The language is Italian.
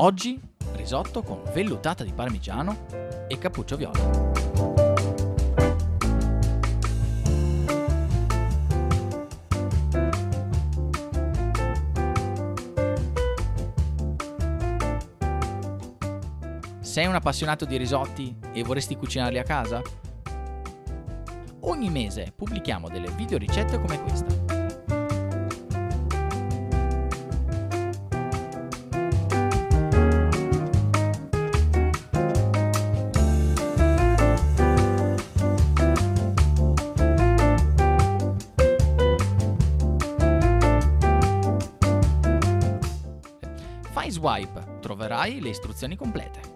Oggi risotto con vellutata di parmigiano e cappuccio viola. Sei un appassionato di risotti e vorresti cucinarli a casa? Ogni mese pubblichiamo delle videoricette come questa. Fai swipe, troverai le istruzioni complete.